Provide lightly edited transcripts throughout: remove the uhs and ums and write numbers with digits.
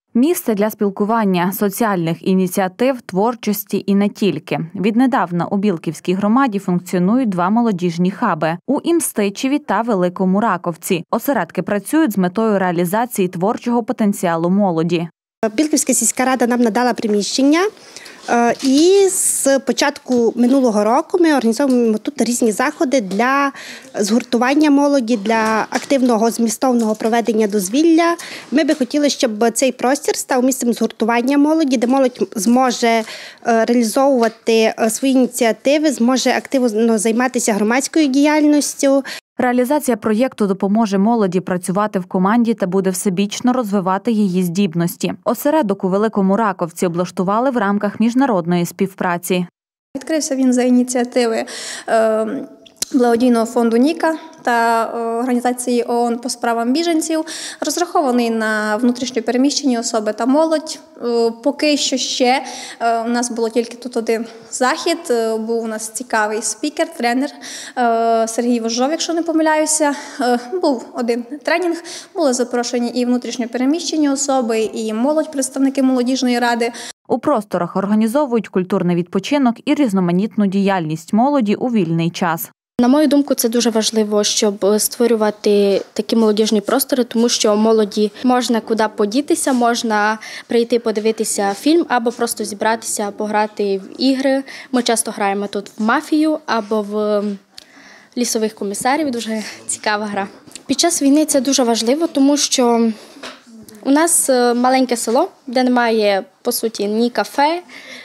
Місце для спілкування, соціальних ініціатив, творчості і не тільки. Віднедавна у Білківській громаді функціонують два молодіжні хаби – у Імстичеві та Великому Раковці. Осередки працюють з метою реалізації творчого потенціалу молоді. Білківська сільська рада нам надала приміщення, і з початку минулого року ми організовуємо тут різні заходи для згуртування молоді, для активного змістовного проведення дозвілля. Ми би хотіли, щоб цей простір став місцем згуртування молоді, де молодь зможе реалізовувати свої ініціативи, зможе активно займатися громадською діяльністю. Реалізація проєкту допоможе молоді працювати в команді та буде всебічно розвивати її здібності. Осередок у Великому Раковці облаштували в рамках міжнародної співпраці. Відкрився він за ініціативи благодійного фонду «Ніка» та організації ООН по справам біженців, розрахований на внутрішньо переміщені особи та молодь. Поки що ще у нас було тільки тут один захід, був у нас цікавий спікер, тренер Сергій Вожов, якщо не помиляюся. Був один тренінг, були запрошені і внутрішньо переміщені особи, і молодь, представники молодіжної ради. У просторах організовують культурний відпочинок і різноманітну діяльність молоді у вільний час. На мою думку, це дуже важливо, щоб створювати такі молодіжні простори, тому що молоді можна куди подітися, можна прийти подивитися фільм або просто зібратися, пограти в ігри. Ми часто граємо тут в мафію або в лісових комісарів, дуже цікава гра. Під час війни це дуже важливо, тому що у нас маленьке село, де немає, по суті, ні кафе,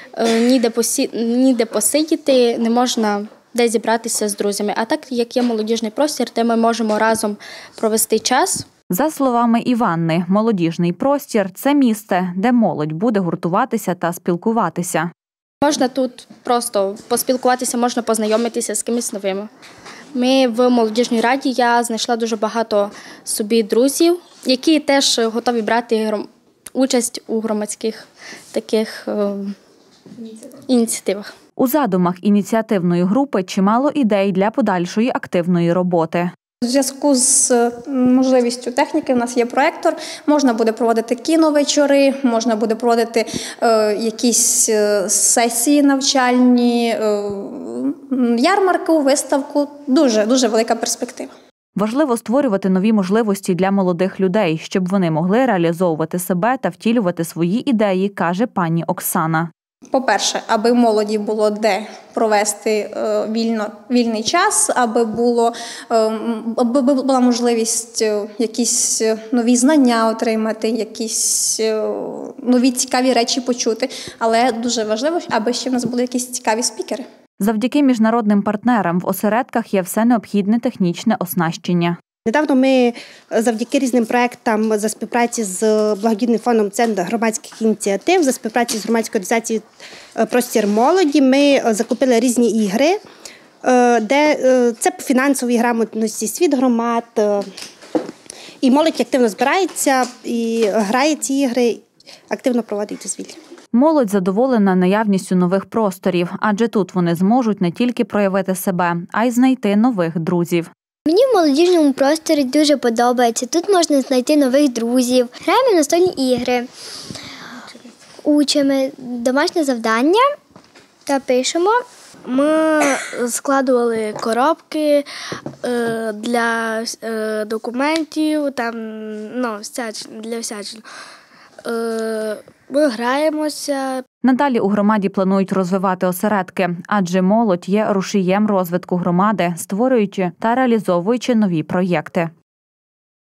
ніде посидіти, не можна де зібратися з друзями. А так, як є молодіжний простір, де ми можемо разом провести час. За словами Іванни, молодіжний простір – це місце, де молодь буде гуртуватися та спілкуватися. Можна тут просто поспілкуватися, можна познайомитися з кимось новим. Ми в молодіжній раді, я знайшла дуже багато собі друзів, які теж готові брати участь у громадських таких ініціативах. У задумах ініціативної групи чимало ідей для подальшої активної роботи. У зв'язку з можливістю техніки у нас є проектор, можна буде проводити кіновечори, можна буде проводити якісь сесії навчальні, ярмарку, виставку. Дуже велика перспектива. Важливо створювати нові можливості для молодих людей, щоб вони могли реалізовувати себе та втілювати свої ідеї, каже пані Оксана. По-перше, аби молоді було де провести вільний час, аби була можливість якісь нові знання отримати, якісь нові цікаві речі почути. Але дуже важливо, аби ще в нас були якісь цікаві спікери. Завдяки міжнародним партнерам в осередках є все необхідне технічне оснащення. Недавно ми завдяки різним проєктам за співпраці з благодійним фондом «Центр громадських ініціатив», за співпраці з громадською організацією «Простір молоді» ми закупили різні ігри, де це по фінансовій грамотності, світ громад. І молодь активно збирається і грає ці ігри, активно проводить дозвілля. Молодь задоволена наявністю нових просторів, адже тут вони зможуть не тільки проявити себе, а й знайти нових друзів. Мені в молодіжному просторі дуже подобається. Тут можна знайти нових друзів. Граємо в настольні ігри, учимо домашнє завдання та пишемо. Ми складували коробки для документів, для всячини. Ми граємося. Надалі у громаді планують розвивати осередки, адже молодь є рушієм розвитку громади, створюючи та реалізовуючи нові проєкти.